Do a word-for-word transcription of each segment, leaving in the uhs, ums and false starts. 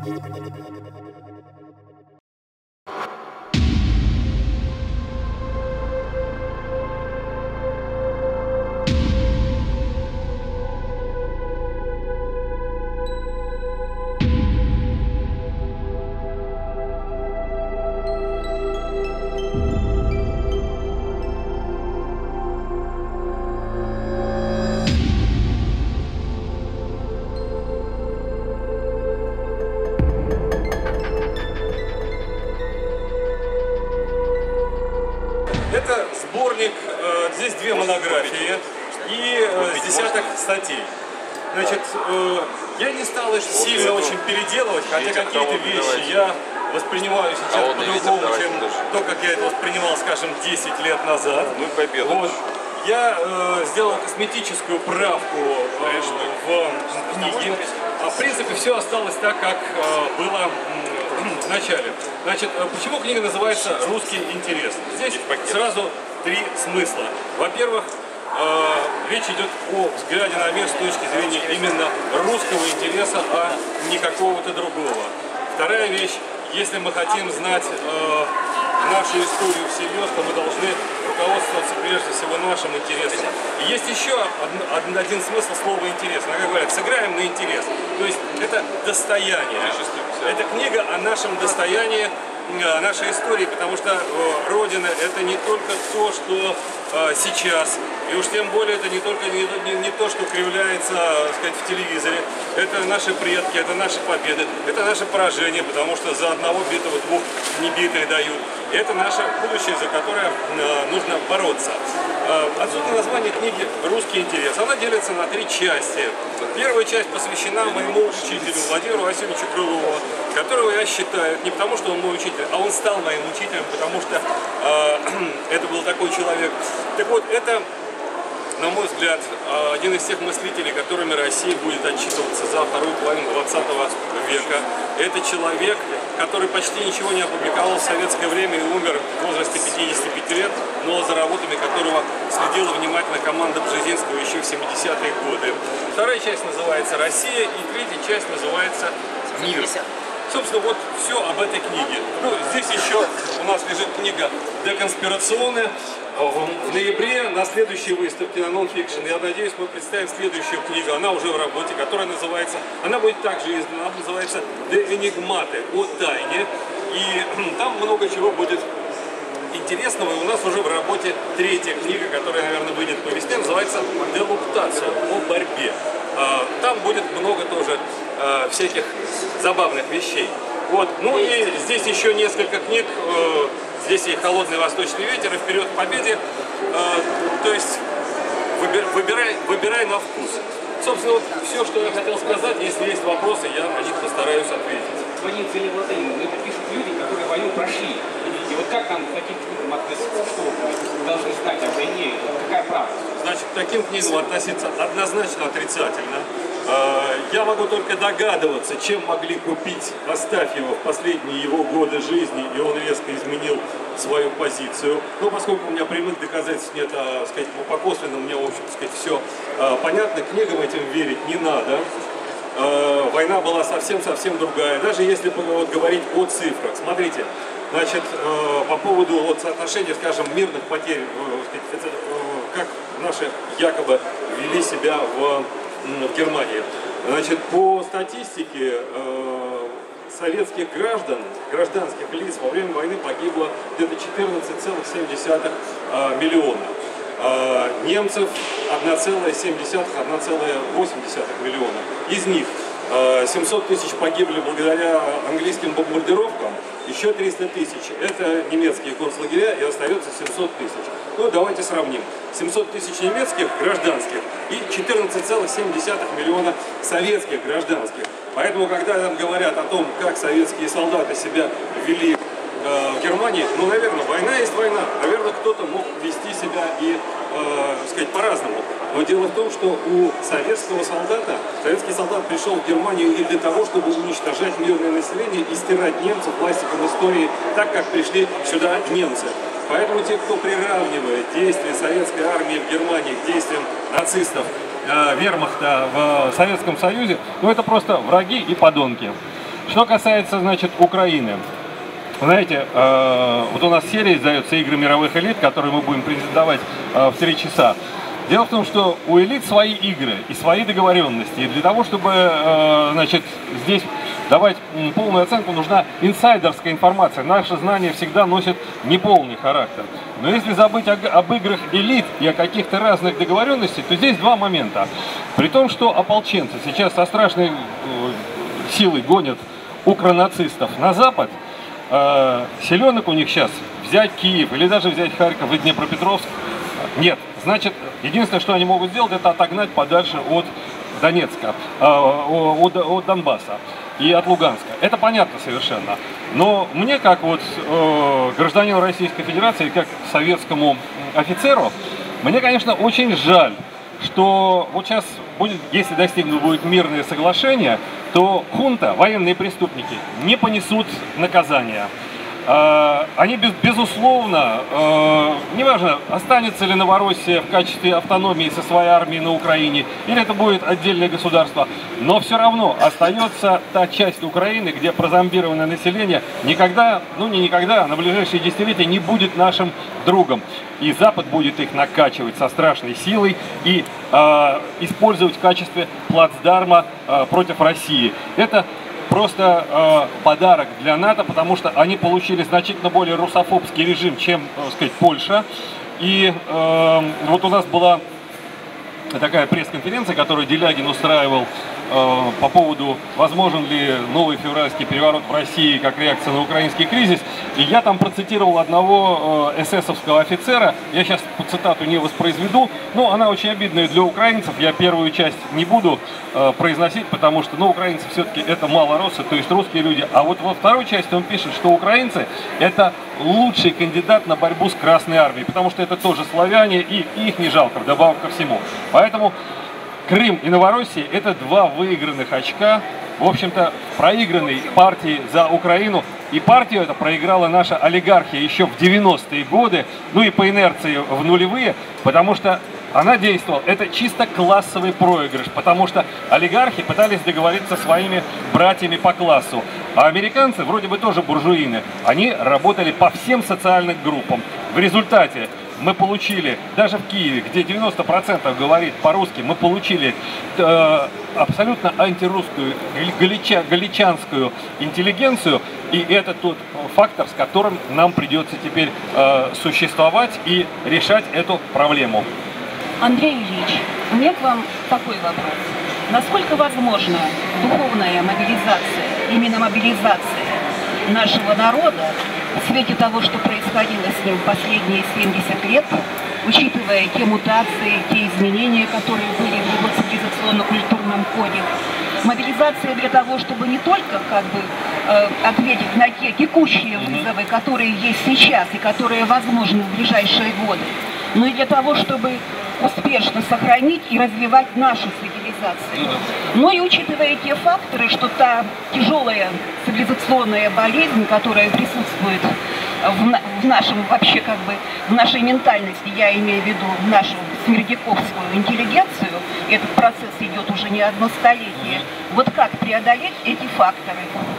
Это сборник, э, здесь две монографии и э, десяток статей. Значит, э, я не стал их сильно очень переделывать, хотя какие-то вещи я воспринимаю сейчас по-другому, чем то, как я это воспринимал, скажем, десять лет назад. Вот. Я э, сделал косметическую правку э, в книге, а в принципе все осталось так, как э, было в начале. Значит, почему книга называется «Русский интерес»? Здесь сразу три смысла. Во-первых, э, речь идет о взгляде на мир с точки зрения именно русского интереса, а не какого-то другого. Вторая вещь, если мы хотим знать э, нашу историю всерьез, то мы должны руководствоваться прежде всего нашим интересом. И есть еще один, один смысл слова «интерес». Ну, как говорят, сыграем на интерес. То есть это достояние. Эта книга о нашем достоянии, о нашей истории, потому что э, Родина — это не только то, что э, сейчас, и уж тем более это не только не, не, не то, что кривляется, так сказать, в телевизоре. Это наши предки, это наши победы, это наше поражение, потому что за одного битого двух небитых дают. И это наше будущее, за которое э, нужно бороться. Э, отсюда название книги «Русский интерес». Она делится на три части. Первая часть посвящена моему учителю Владимиру Васильевичу Крылову, которого я считаю, не потому что он мой учитель, а он стал моим учителем, потому что э, это был такой человек. Так вот, это, на мой взгляд, один из тех мыслителей, которыми Россия будет отчитываться за вторую половину двадцатого века. Это человек, который почти ничего не опубликовал в советское время и умер в возрасте пятидесяти пяти лет, но за работами которого следила внимательно команда Бжезинского еще в семидесятые годы. Вторая часть называется «Россия», и третья часть называется «Мир». Собственно, вот все об этой книге. Ну, здесь еще у нас лежит книга «Деконспирационная». В ноябре на следующей выставке на Nonfiction, я надеюсь, мы представим следующую книгу. Она уже в работе, которая называется, она будет также издана, она называется «De Enigmate», о тайне. И там много чего будет интересного. И у нас уже в работе третья книга, которая, наверное, выйдет по весне, называется «Делуктация», о борьбе. Там будет много тоже всяких забавных вещей. Вот. Ну и здесь еще несколько книг. Здесь и «Холодный восточный ветер», и «Вперед к победе». То есть выбирай, выбирай на вкус. Собственно, вот все, что я хотел сказать. Если есть вопросы, я на них постараюсь ответить. Господин Целевладимир, это пишут люди, которые войну прошли. И вот как нам к таким книгам относиться? Что мы должны знать о войне? Какая правда? Значит, к таким книгам относиться однозначно отрицательно. Я могу только догадываться, чем могли купить Астафьева в последние его годы жизни, и он резко изменил свою позицию. Но поскольку у меня прямых доказательств нет, а, сказать, по косвенному мне, в общем, сказать, все а, понятно, книгам этим верить не надо. А, война была совсем-совсем другая. Даже если вот, говорить о цифрах. Смотрите, значит, а, по поводу вот, соотношения, скажем, мирных потерь, а, сказать, это, а, как наши якобы вели себя в в Германии. Значит, по статистике э, советских граждан, гражданских лиц во время войны погибло где-то четырнадцать целых семь десятых э, миллиона. Э, немцев одна целая семь десятых — одна целая восемь десятых миллиона. Из них э, семьсот тысяч погибли благодаря английским бомбардировкам, еще триста тысяч это немецкие концлагеря, и остается семьсот тысяч. Ну, давайте сравним. семьсот тысяч немецких гражданских и четырнадцать целых семь десятых миллиона советских гражданских. Поэтому, когда нам говорят о том, как советские солдаты себя вели э, в Германии, ну, наверное, война есть война. Наверное, кто-то мог вести себя и, э, сказать, по-разному. Но дело в том, что у советского солдата, советский солдат пришел в Германию не для того, чтобы уничтожать мирное население и стирать немцев пластиком истории, так как пришли сюда немцы. Поэтому те, кто приравнивает действия советской армии в Германии к действиям нацистов, э, вермахта в Советском Союзе, ну это просто враги и подонки. Что касается, значит, Украины. Знаете, э, вот у нас серия издается «Игры мировых элит», которые мы будем презентовать э, в три часа. Дело в том, что у элит свои игры и свои договоренности. И для того, чтобы э, значит, здесь давать полную оценку, нужна инсайдерская информация. Наше знание всегда носит неполный характер. Но если забыть о, об играх элит и о каких-то разных договоренностях, то здесь два момента. При том, что ополченцы сейчас со страшной э, силой гонят укронацистов на запад, э, селенок у них сейчас взять Киев или даже взять Харьков и Днепропетровск нет. Значит, единственное, что они могут сделать, это отогнать подальше от Донецка, э, от, от Донбасса и от Луганска. Это понятно совершенно. Но мне, как вот э, гражданину Российской Федерации, как советскому офицеру, мне, конечно, очень жаль, что вот сейчас будет, если достигнут будет мирное соглашение, то хунта, военные преступники, не понесут наказания. Они, безусловно, неважно, останется ли Новороссия в качестве автономии со своей армией на Украине, или это будет отдельное государство, но все равно остается та часть Украины, где прозомбированное население никогда, ну не никогда, а на ближайшие десятилетия не будет нашим другом. И Запад будет их накачивать со страшной силой и э, использовать в качестве плацдарма э, против России. Это просто э, подарок для НАТО, потому что они получили значительно более русофобский режим, чем, так сказать, Польша. И э, вот у нас была такая пресс-конференция, которую Делягин устраивал э, по поводу, возможен ли новый февральский переворот в России как реакция на украинский кризис. И я там процитировал одного э, эсэсовского офицера, я сейчас цитату не воспроизведу, но она очень обидная для украинцев, я первую часть не буду э, произносить, потому что, ну, украинцы все-таки это малороссы, то есть русские люди. А вот во второй части он пишет, что украинцы это лучший кандидат на борьбу с Красной Армией, потому что это тоже славяне, и, и их не жалко, вдобавок ко всему. Поэтому Крым и Новороссия – это два выигранных очка, в общем-то, проигранной партии за Украину. И партию это проиграла наша олигархия еще в девяностые годы, ну и по инерции в нулевые, потому что она действовала. Это чисто классовый проигрыш, потому что олигархи пытались договориться со своими братьями по классу. А американцы, вроде бы тоже буржуины, они работали по всем социальным группам. В результате мы получили, даже в Киеве, где девяносто процентов говорит по-русски, мы получили э, абсолютно антирусскую, галича, галичанскую интеллигенцию. И это тот фактор, с которым нам придется теперь э, существовать и решать эту проблему. Андрей Ильич, у меня к вам такой вопрос. Насколько возможна духовная мобилизация, именно мобилизация нашего народа в свете того, что происходило с ним в последние семьдесят лет, учитывая те мутации, те изменения, которые были в его цивилизационно-культурном коде? Мобилизация для того, чтобы не только как бы э, ответить на те текущие вызовы, которые есть сейчас и которые возможны в ближайшие годы, но и для того, чтобы успешно сохранить и развивать нашу цивилизацию. Ну и учитывая те факторы, что та тяжелая цивилизационная болезнь, которая присутствует в, в нашем вообще как бы в нашей ментальности, я имею в виду нашу смердяковскую интеллигенцию, этот процесс идет уже не одно столетие. Вот как преодолеть эти факторы?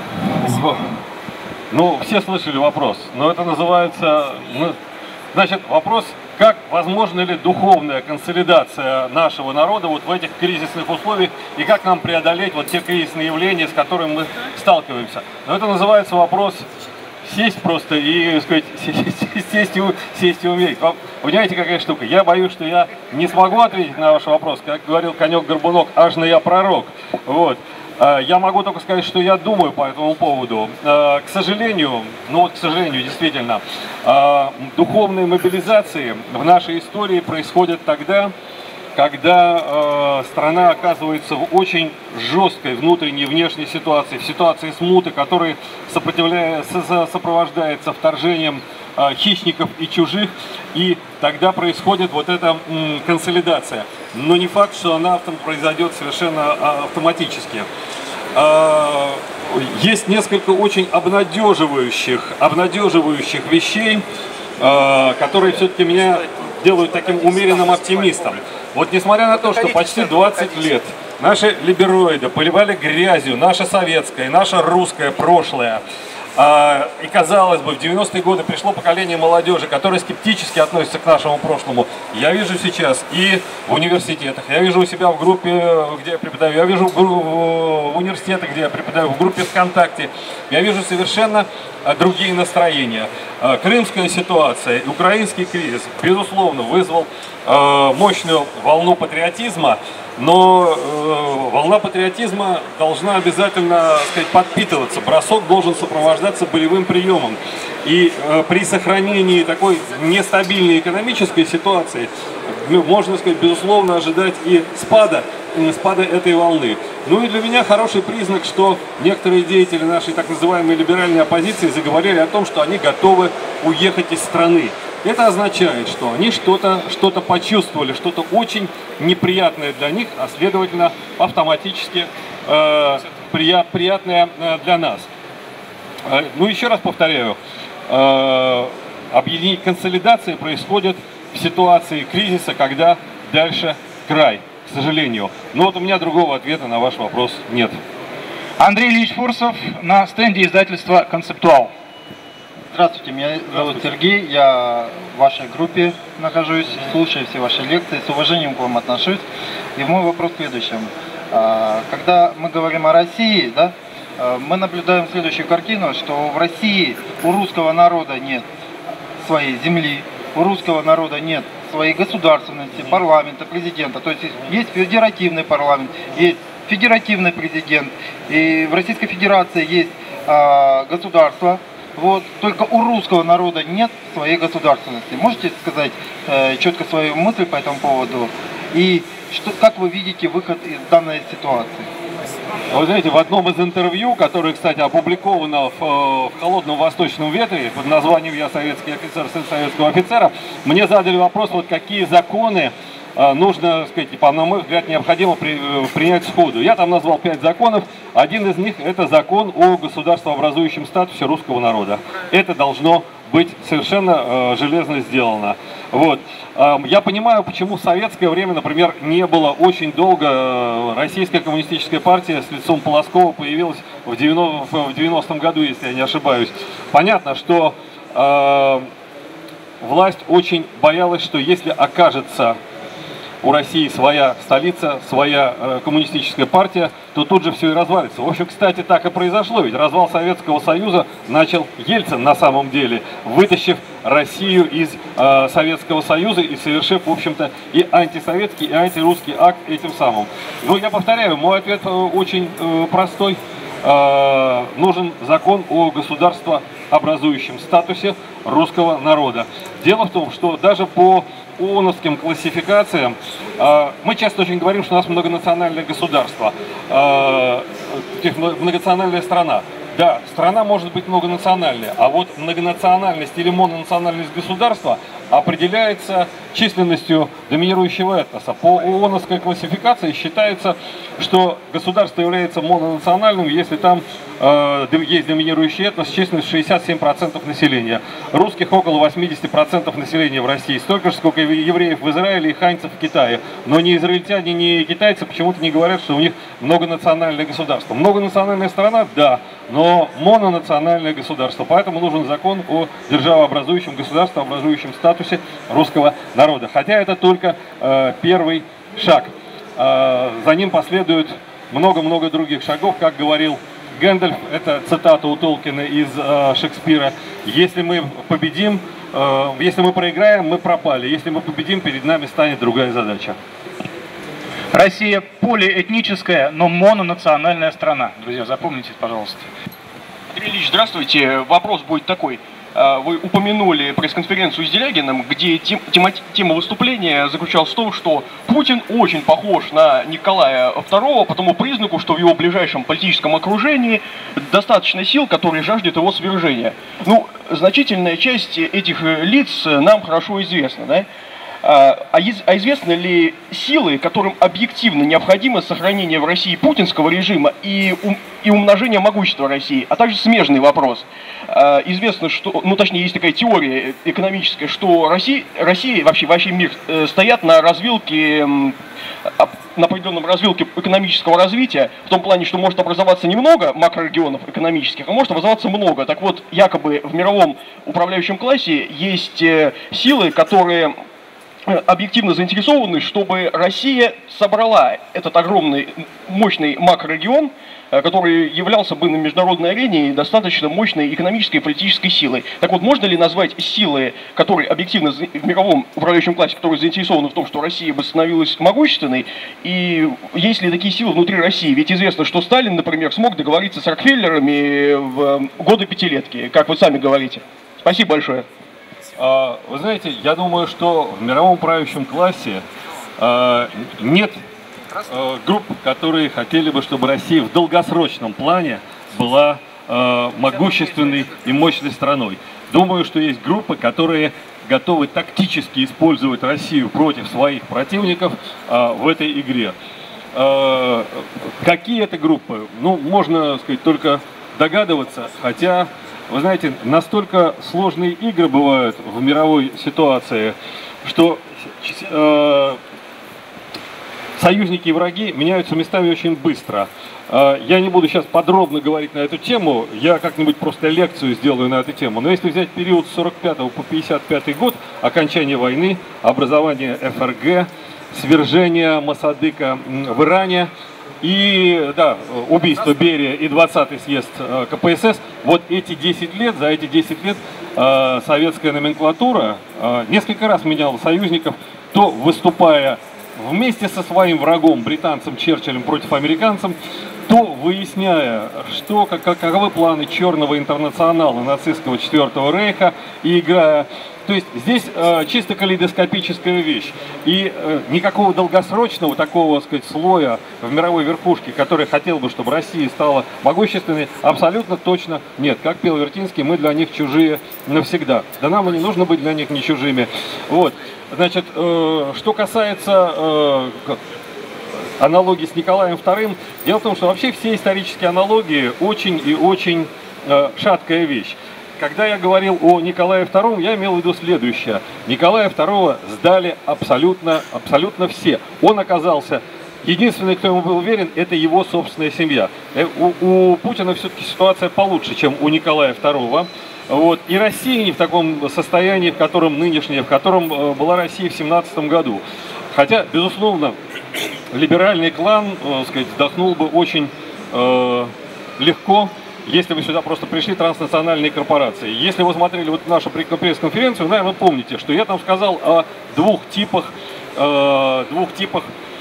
Ну, все слышали вопрос, но это называется, ну, значит, вопрос, как возможна ли духовная консолидация нашего народа вот в этих кризисных условиях и как нам преодолеть вот те кризисные явления, с которыми мы сталкиваемся. Но это называется вопрос сесть просто и, так сказать, сесть и, сесть и умереть. Вы понимаете, какая штука? Я боюсь, что я не смогу ответить на ваш вопрос, как говорил конек-горбунок, аж на я пророк. Вот. Я могу только сказать, что я думаю по этому поводу. К сожалению, ну вот, к сожалению, действительно, духовные мобилизации в нашей истории происходят тогда, когда страна оказывается в очень жесткой внутренней и внешней ситуации, в ситуации смуты, которая сопровождается вторжением хищников и чужих, и тогда происходит вот эта консолидация. Но не факт, что она произойдет совершенно автоматически. Есть несколько очень обнадеживающих, обнадеживающих вещей, которые все-таки меня делают таким умеренным оптимистом. Вот несмотря на то, что почти двадцать лет наши либероиды поливали грязью наше советское, наше русское прошлое. И, казалось бы, в девяностые годы пришло поколение молодежи, которое скептически относится к нашему прошлому. Я вижу сейчас и в университетах, я вижу у себя в группе, где я преподаю, я вижу в университетах, где я преподаю, в группе ВКонтакте. Я вижу совершенно другие настроения. Крымская ситуация, украинский кризис, безусловно, вызвал мощную волну патриотизма. Но э, волна патриотизма должна обязательно, так сказать, подпитываться. Бросок должен сопровождаться болевым приемом. И э, при сохранении такой нестабильной экономической ситуации можно, сказать, безусловно ожидать и спада, и спада этой волны. Ну и для меня хороший признак, что некоторые деятели нашей так называемой либеральной оппозиции заговорили о том, что они готовы уехать из страны. Это означает, что они что-то что-то почувствовали, что-то очень неприятное для них, а следовательно автоматически э, прият, приятное э, для нас. Э, ну еще раз повторяю, э, объединить консолидация происходит в ситуации кризиса, когда дальше край, к сожалению. Но вот у меня другого ответа на ваш вопрос нет. Андрей Ильич Фурсов на стенде издательства «Концептуал». Здравствуйте, меня зовут Сергей, я в вашей группе нахожусь, слушаю все ваши лекции, с уважением к вам отношусь. И мой вопрос в следующем. Когда мы говорим о России, да, мы наблюдаем следующую картину, что в России у русского народа нет своей земли, у русского народа нет своей государственности, парламента, президента. То есть есть федеративный парламент, есть федеративный президент, и в Российской Федерации есть государство. Вот, только у русского народа нет своей государственности. Можете сказать э, четко свою мысль по этому поводу? И что, как вы видите выход из данной ситуации? Вы знаете, в одном из интервью, которое, кстати, опубликовано в, в «Холодном восточном ветре» под названием «Я советский офицер, сын советского офицера», мне задали вопрос, вот какие законы нужно, так сказать, по моему взгляду, необходимо при, принять сходу. Я там назвал пять законов. Один из них – это закон о государствообразующем статусе русского народа. Это должно быть совершенно э, железно сделано. Вот. Э, я понимаю, почему в советское время, например, не было очень долго э, Российская коммунистическая партия с лицом Полоскова появилась в девяностом году, если я не ошибаюсь. Понятно, что э, власть очень боялась, что если окажется у России своя столица, своя э, коммунистическая партия, то тут же все и развалится. В общем, кстати, так и произошло. Ведь развал Советского Союза начал Ельцин на самом деле, вытащив Россию из э, Советского Союза и совершив, в общем-то, и антисоветский, и антирусский акт этим самым. Но я повторяю, мой ответ э, очень э, простой. Э, нужен закон о государствообразующем статусе русского народа. Дело в том, что даже по ООНовским классификациям, э, мы часто очень говорим, что у нас многонациональное государство, э, многонациональная страна. Да, страна может быть многонациональная, а вот многонациональность или мононациональность государства определяется численностью доминирующего этноса. По ООНовской классификации считается, что государство является мононациональным, если там э, есть доминирующий этнос с численностью шестьдесят семь процентов населения. Русских около восемьдесят процентов населения в России, столько же, сколько евреев в Израиле и ханьцев в Китае. Но ни израильтяне, ни китайцы почему-то не говорят, что у них многонациональное государство. Многонациональная страна, да, но мононациональное государство. Поэтому нужен закон о державообразующем, государствообразующем статусе русского народа. Хотя это только э, первый шаг. Э, за ним последует много-много других шагов, как говорил Гэндальф, это цитата у Толкина из э, Шекспира. Если мы победим, э, если мы проиграем, мы пропали. Если мы победим, перед нами станет другая задача. Россия полиэтническая, но мононациональная страна. Друзья, запомните, пожалуйста. Андрей Ильич, здравствуйте. Вопрос будет такой. Вы упомянули пресс-конференцию с Делягиным, где тема, тема выступления заключалась в том, что Путин очень похож на Николая второго по тому признаку, что в его ближайшем политическом окружении достаточно сил, которые жаждут его свержения. Ну, значительная часть этих лиц нам хорошо известна, да? А, а, из, а известны ли силы, которым объективно необходимо сохранение в России путинского режима и, ум, и умножение могущества России? А также смежный вопрос. А, известно, что, ну точнее, есть такая теория экономическая, что Россия, Россия вообще, вообще мир э, стоят на развилке, э, на определенном развилке экономического развития, в том плане, что может образоваться немного макрорегионов экономических, а может образоваться много. Так вот, якобы в мировом управляющем классе есть э, силы, которые объективно заинтересованы, чтобы Россия собрала этот огромный, мощный макрорегион, который являлся бы на международной арене достаточно мощной экономической и политической силой. Так вот, можно ли назвать силы, которые объективно в мировом управляющем классе, которые заинтересованы в том, что Россия бы становилась могущественной, и есть ли такие силы внутри России? Ведь известно, что Сталин, например, смог договориться с Рокфеллерами в годы пятилетки, как вы сами говорите. Спасибо большое. Вы знаете, я думаю, что в мировом правящем классе э, нет э, групп, которые хотели бы, чтобы Россия в долгосрочном плане была э, могущественной и мощной страной. Думаю, что есть группы, которые готовы тактически использовать Россию против своих противников э, в этой игре. Э, какие это группы? Ну, можно сказать, только догадываться, хотя... Вы знаете, настолько сложные игры бывают в мировой ситуации, что э, союзники и враги меняются местами очень быстро. Э, я не буду сейчас подробно говорить на эту тему, я как-нибудь просто лекцию сделаю на эту тему. Но если взять период с сорок пятого по пятьдесят пятый год, окончание войны, образование эф эр гэ, свержение Моссадека в Иране, и, да, убийство Берия и двадцатый съезд э, ка пэ эс эс, вот эти десять лет, за эти десять лет э, советская номенклатура э, несколько раз меняла союзников, то выступая вместе со своим врагом, британцем Черчиллем против американцев, то выясняя, что, как, каковы планы черного интернационала нацистского Четвертого Рейха, и играя... То есть здесь э, чисто калейдоскопическая вещь. И э, никакого долгосрочного такого, так сказать, слоя в мировой верхушке, который хотел бы, чтобы Россия стала могущественной, абсолютно точно нет. Как пел Вертинский, мы для них чужие навсегда. Да нам и не нужно быть для них не чужими. Вот. Значит, э, что касается э, аналогии с Николаем вторым, дело в том, что вообще все исторические аналогии очень и очень э, шаткая вещь. Когда я говорил о Николае втором, я имел в виду следующее. Николая второго сдали абсолютно, абсолютно все. Он оказался... Единственный, кто ему был верен, это его собственная семья. У, у Путина все-таки ситуация получше, чем у Николая второго. Вот. И Россия не в таком состоянии, в котором нынешняя, в котором была Россия в семнадцатом году. Хотя, безусловно, либеральный клан, так сказать, вдохнул бы очень э, легко, если вы сюда просто пришли транснациональные корпорации. Если вы смотрели вот нашу пресс-конференцию, наверное, вы помните, что я там сказал о двух типах, э, двух типах,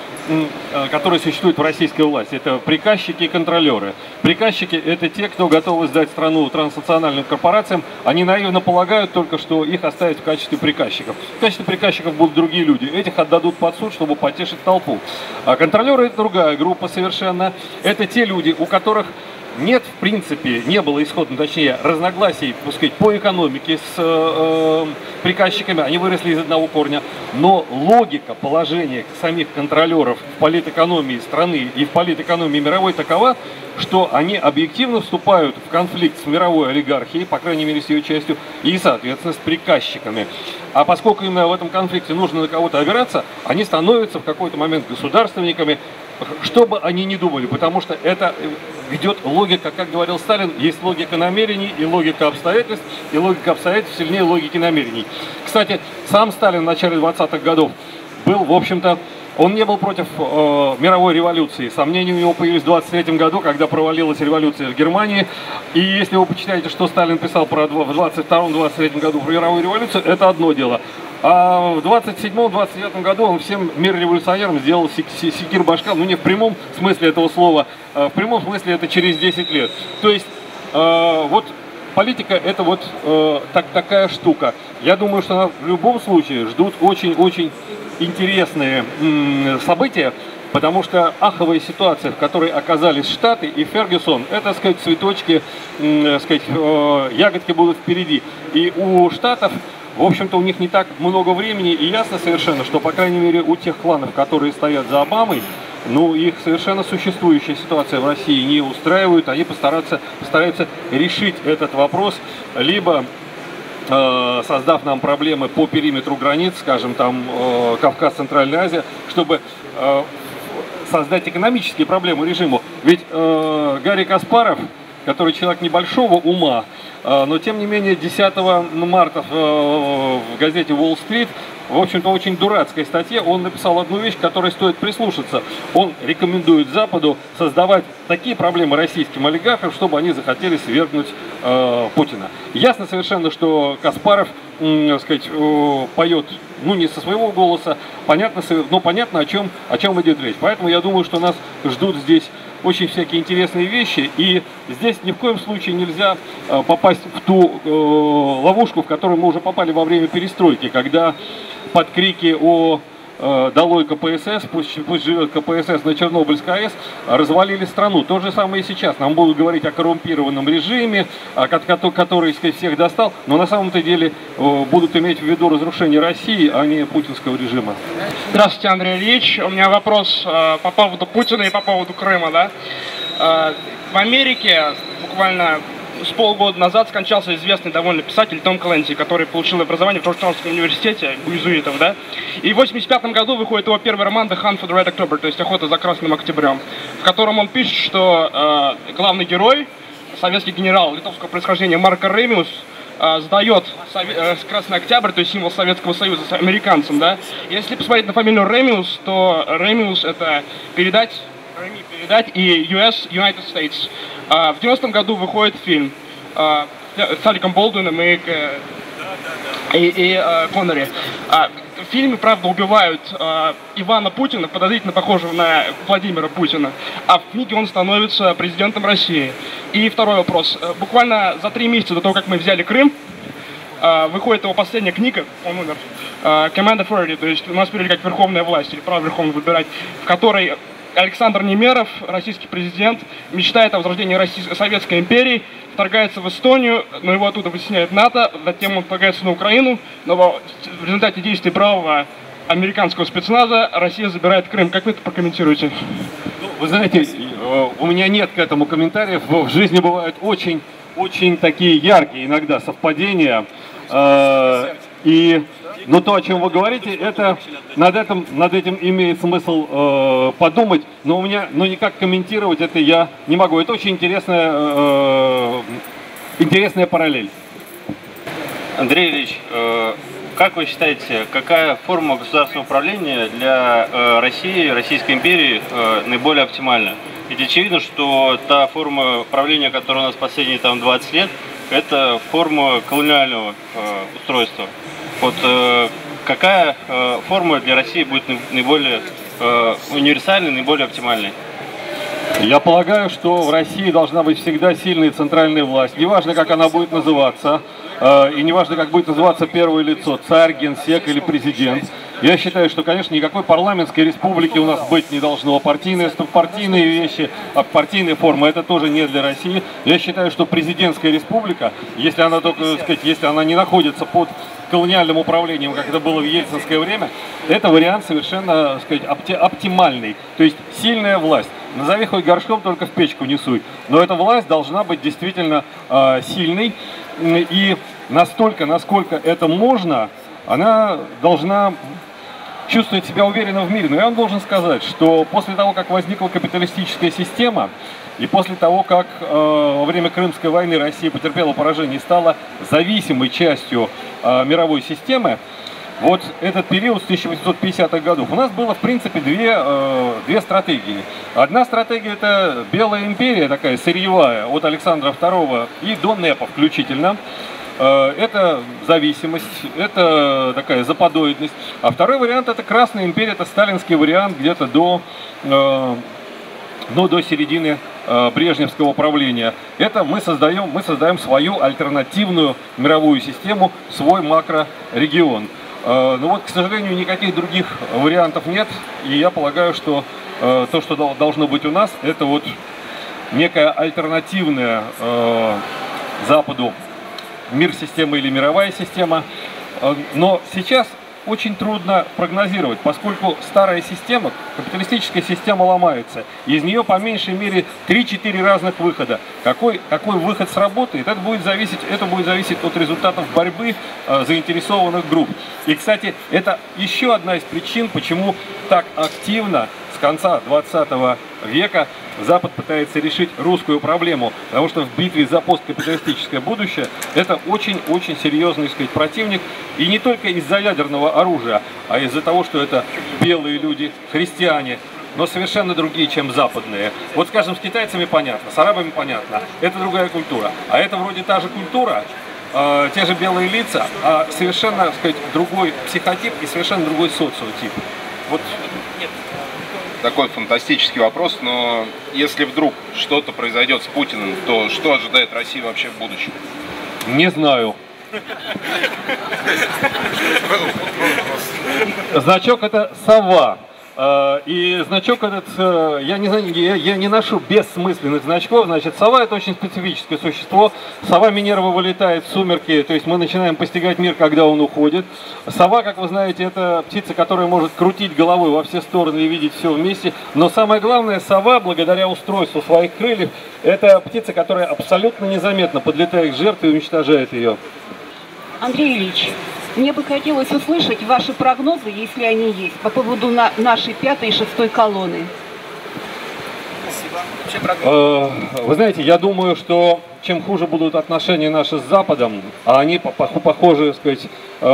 э, которые существуют в российской власти. Это приказчики и контролеры. Приказчики – это те, кто готовы сдать страну транснациональным корпорациям. Они наивно полагают только, что их оставят в качестве приказчиков. В качестве приказчиков будут другие люди. Этих отдадут под суд, чтобы потешить толпу. А контролеры – это другая группа совершенно. Это те люди, у которых нет, в принципе, не было исходно, точнее, разногласий, так сказать, по экономике с э, приказчиками, они выросли из одного корня, но логика положения самих контролеров в политэкономии страны и в политэкономии мировой такова, что они объективно вступают в конфликт с мировой олигархией, по крайней мере, с ее частью, и, соответственно, с приказчиками. А поскольку именно в этом конфликте нужно на кого-то опираться, они становятся в какой-то момент государственниками, что бы они ни думали, потому что это ведет логика, как говорил Сталин, есть логика намерений и логика обстоятельств, и логика обстоятельств сильнее логики намерений. Кстати, сам Сталин в начале двадцатых годов был, в общем-то, он не был против э, мировой революции. Сомнения у него появились в двадцать третьем году, когда провалилась революция в Германии. И если вы почитаете, что Сталин писал про в двадцать втором — двадцать третьем году про мировую революцию, это одно дело. А в двадцать седьмом — двадцать девятом году он всем мир революционерам сделал секир башка, ну не в прямом смысле этого слова, а в прямом смысле это через десять лет. То есть э, вот политика это вот э, так, такая штука. Я думаю, что нас в любом случае ждут очень-очень интересные м, события, потому что аховая ситуация, в которой оказались Штаты и Фергюсон, это, так сказать, цветочки, м, так сказать, э, ягодки будут впереди. И у Штатов в общем-то, у них не так много времени, и ясно совершенно, что, по крайней мере, у тех кланов, которые стоят за Обамой, ну, их совершенно существующая ситуация в России не устраивает, они постараются, постараются решить этот вопрос, либо э, создав нам проблемы по периметру границ, скажем, там, э, Кавказ, Центральная Азия, чтобы э, создать экономические проблемы режиму. Ведь э, Гарри Каспаров, который человек небольшого ума, э, но тем не менее десятого марта в, э, в газете Wall Street, в общем-то, очень дурацкой статье, он написал одну вещь, к которой стоит прислушаться. Он рекомендует Западу создавать такие проблемы российским олигархам, чтобы они захотели свергнуть э, Путина. Ясно совершенно, что Каспаров, э, так сказать, э, поет, ну, не со своего голоса, понятно, но понятно, о чем, о чем идет речь. Поэтому я думаю, что нас ждут здесь очень всякие интересные вещи, и здесь ни в коем случае нельзя э, попасть в ту э, ловушку, в которую мы уже попали во время перестройки, когда под крики о э, «Долой КПСС», пусть, пусть живет КПСС на Чернобыльской АЭС, развалили страну. То же самое и сейчас. Нам будут говорить о коррумпированном режиме, о, который, сказать, всех достал, но на самом-то деле э, будут иметь в виду разрушение России, а не путинского режима. Здравствуйте, Андрей Ильич. У меня вопрос э, по поводу Путина и по поводу Крыма. Да? Э, в Америке буквально с полгода назад скончался известный довольно писатель Том Клэнси, который получил образование в Джорджтаунском университете у иезуитов, да? И в восемьдесят пятом году выходит его первый роман «The Hunt for the Red October», то есть «Охота за красным октябрем», в котором он пишет, что э, главный герой, советский генерал литовского происхождения Марко Ремиус, э, сдает э, Красный Октябрь, то есть символ Советского Союза, с американцам, да? Если посмотреть на фамилию Ремиус, то Ремиус — это передать, передать и ю эс, United States. В девяностом году выходит фильм uh, с Алеком Болдуином и, и, и uh, Коннери. Uh, в фильме, правда, убивают uh, Ивана Путина, подозрительно похожего на Владимира Путина, а в книге он становится президентом России. И второй вопрос. Буквально за три месяца до того, как мы взяли Крым, uh, выходит его последняя книга, он умер, uh, Command Authority, то есть у нас перевели как верховная власть, или право верховного выбирать, в которой Александр Немеров, российский президент, мечтает о возрождении Российской, Советской империи, вторгается в Эстонию, но его оттуда вытесняет НАТО, затем он вторгается на Украину, но в результате действий бравого американского спецназа Россия забирает Крым. Как вы это прокомментируете? Ну, вы знаете, у меня нет к этому комментариев. В жизни бывают очень, очень такие яркие иногда совпадения. И но то, о чем вы говорите, это над этим, над этим имеет смысл э, подумать, но у меня, но никак комментировать это я не могу. Это очень интересная, э, интересная параллель. Андрей Ильич, э, как вы считаете, какая форма государственного управления для э, России, Российской империи э, наиболее оптимальна? Ведь очевидно, что та форма правления, которая у нас последние там, двадцать лет, это форма колониального э, устройства. Вот э, какая э, форма для России будет наиболее э, универсальной, наиболее оптимальной? Я полагаю, что в России должна быть всегда сильная центральная власть. Неважно, как она будет называться, э, и неважно, как будет называться первое лицо, царь, генсек или президент. Я считаю, что, конечно, никакой парламентской республики у нас быть не должно. Партийные, партийные вещи, партийные формы, это тоже не для России. Я считаю, что президентская республика, если она только, так сказать, если она не находится под колониальным управлением, как это было в ельцинское время, это вариант совершенно, так сказать, опти оптимальный. То есть сильная власть. Назови хоть горшком, только в печку не суй. Но эта власть должна быть действительно э, сильной. И настолько, насколько это можно, она должна чувствовать себя уверенно в мире. Но я вам должен сказать, что после того, как возникла капиталистическая система, и после того, как э, во время Крымской войны Россия потерпела поражение и стала зависимой частью э, мировой системы, вот этот период с тысяча восемьсот пятидесятых годов, у нас было, в принципе, две, э, две стратегии. Одна стратегия — это Белая империя, такая сырьевая, от Александра второго и до НЭПа включительно. Э, это зависимость, это такая западоидность. А второй вариант — это Красная империя, это сталинский вариант где-то до... Э, но до середины э, брежневского правления. Это мы создаем, мы создаем свою альтернативную мировую систему, свой макрорегион. Э, но вот, к сожалению, никаких других вариантов нет, и я полагаю, что э, то, что должно быть у нас, это вот некая альтернативная э, Западу мир-система или мировая система, Но сейчас очень трудно прогнозировать, поскольку старая система, капиталистическая система ломается. Из нее по меньшей мере три-четыре разных выхода. Какой, какой выход сработает, это будет зависеть, это будет зависеть от результатов борьбы э, заинтересованных групп. И, кстати, это еще одна из причин, почему так активно с конца двадцатого века Запад пытается решить русскую проблему, потому что в битве за посткапиталистическое будущее это очень-очень серьезный, так сказать, противник, и не только из-за ядерного оружия, а из-за того, что это белые люди, христиане, но совершенно другие, чем западные. Вот, скажем, с китайцами понятно, с арабами понятно, это другая культура, а это вроде та же культура, э, те же белые лица, а совершенно, так сказать, другой психотип и совершенно другой социотип. Вот. Такой фантастический вопрос, но если вдруг что-то произойдет с Путиным, то что ожидает Россию вообще в будущем? Не знаю. Значок это сова. И значок этот, я не знаю, я, я не ношу бессмысленных значков. Значит, сова это очень специфическое существо. Сова Минерва вылетает в сумерки, то есть мы начинаем постигать мир, когда он уходит. Сова, как вы знаете, это птица, которая может крутить головой во все стороны и видеть все вместе. Но самое главное, сова, благодаря устройству своих крыльев, это птица, которая абсолютно незаметно подлетает к жертве и уничтожает ее. Андрей Ильич, мне бы хотелось услышать ваши прогнозы, если они есть, по поводу на нашей пятой и шестой колонны. Вы знаете, я думаю, что чем хуже будут отношения наши с Западом, а они похожи, так сказать,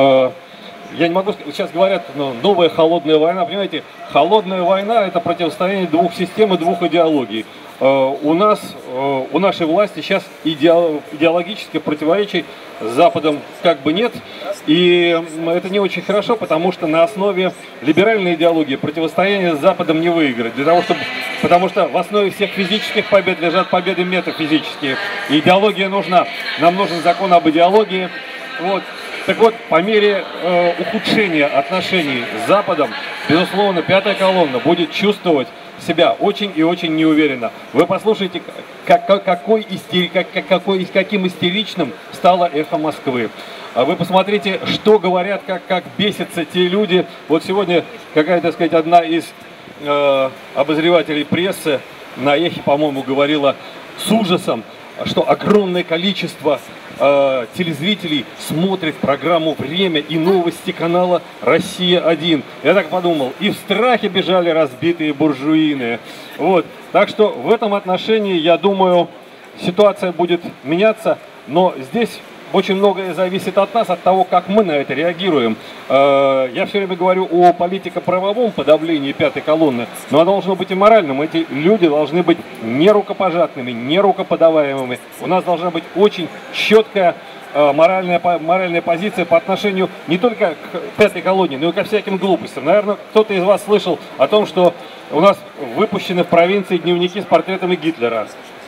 я не могу сказать, сейчас говорят, ну, новая холодная война, понимаете, холодная война это противостояние двух систем и двух идеологий. У нас, у нашей власти сейчас идеологических противоречий с Западом как бы нет, и это не очень хорошо, потому что на основе либеральной идеологии противостояние с Западом не выиграть, для того, чтобы, потому что в основе всех физических побед лежат победы метафизические, и идеология нужна, нам нужен закон об идеологии, вот. Так вот, по мере э, ухудшения отношений с Западом, безусловно, пятая колонна будет чувствовать себя очень и очень неуверенно. Вы послушайте, как, как, какой истери, как, какой, каким истеричным стало эхо Москвы. Вы посмотрите, что говорят, как, как бесятся те люди. Вот сегодня какая-то, так сказать, одна из э, обозревателей прессы на эхе, по-моему, говорила с ужасом, что огромное количество э, телезрителей смотрит программу «Время» и новости канала «Россия один». Я так подумал, и в страхе бежали разбитые буржуины. Вот. Так что в этом отношении, я думаю, ситуация будет меняться, но здесь очень многое зависит от нас, от того, как мы на это реагируем. Я все время говорю о политико-правовом подавлении пятой колонны, но оно должно быть и моральным. Эти люди должны быть не рукопожатными, не рукоподаваемыми. У нас должна быть очень четкая моральная, моральная позиция по отношению не только к пятой колонне, но и ко всяким глупостям. Наверное, кто-то из вас слышал о том, что у нас выпущены в провинции дневники с портретами Гитлера.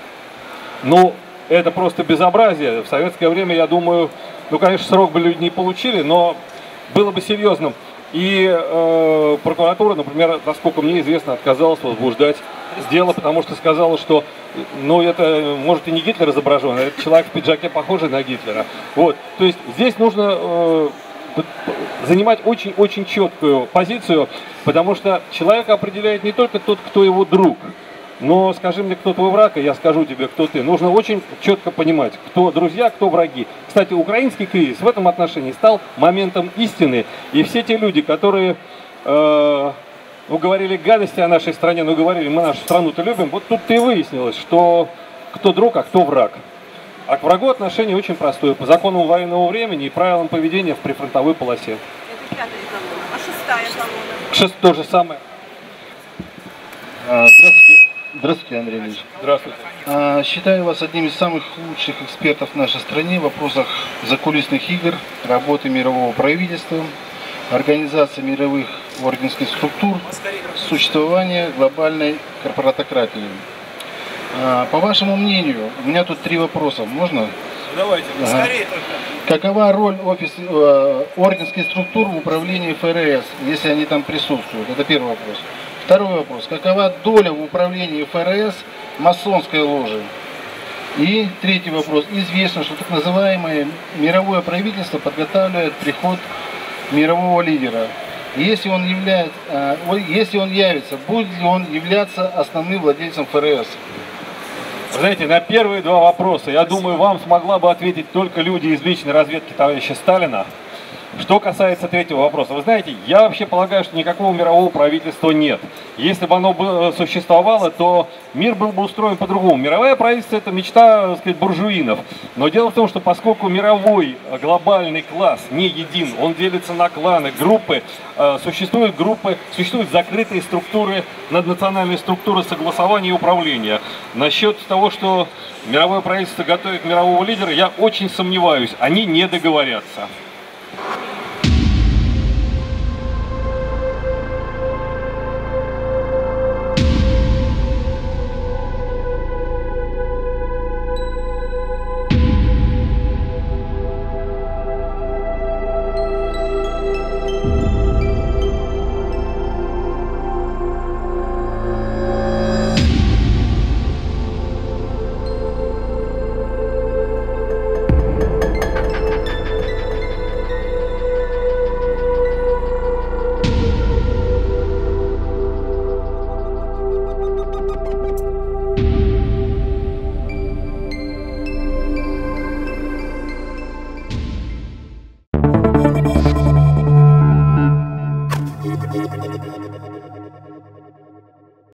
Ну, это просто безобразие. В советское время, я думаю, ну, конечно, срок бы люди не получили, но было бы серьезным. И э, прокуратура, например, насколько мне известно, отказалась возбуждать дело, потому что сказала, что, ну, это, может, и не Гитлер изображен, а это человек в пиджаке, похожий на Гитлера. Вот. То есть здесь нужно э, занимать очень-очень четкую позицию, потому что человека определяет не только тот, кто его друг, но скажи мне, кто твой враг, и я скажу тебе, кто ты. Нужно очень четко понимать, кто друзья, кто враги. Кстати, украинский кризис в этом отношении стал моментом истины. И все те люди, которые э, ну, говорили гадости о нашей стране, ну говорили, мы нашу страну-то любим, вот тут-то и выяснилось, что кто друг, а кто враг. А к врагу отношение очень простое. По законам военного времени и правилам поведения в прифронтовой полосе. Это пятая колонна. А шестая колонна? Шесть то же самое. Здравствуйте. Здравствуйте, Андрей Ильич. Здравствуйте. Считаю вас одним из самых лучших экспертов в нашей стране в вопросах закулисных игр, работы мирового правительства, организации мировых орденских структур, существования глобальной корпоратократии. По вашему мнению, у меня тут три вопроса. Можно? Давайте, ага. Какова роль офис, э, орденских структур в управлении эф эр эс, если они там присутствуют? Это первый вопрос. Второй вопрос. Какова доля в управлении эф эр эс масонской ложи? И третий вопрос. Известно, что так называемое мировое правительство подготавливает приход мирового лидера. Если он, является, если он явится, будет ли он являться основным владельцем ФРС? Вы знаете, на первые два вопроса, я думаю, вам смогла бы ответить только люди из личной разведки товарища Сталина. Что касается третьего вопроса, вы знаете, я вообще полагаю, что никакого мирового правительства нет. Если бы оно бы существовало, то мир был бы устроен по-другому. Мировое правительство – это мечта, так сказать, буржуинов. Но дело в том, что поскольку мировой глобальный класс не един, он делится на кланы, группы, существуют группы, существуют закрытые структуры, наднациональные структуры согласования и управления. Насчет того, что мировое правительство готовит мирового лидера, я очень сомневаюсь, они не договорятся.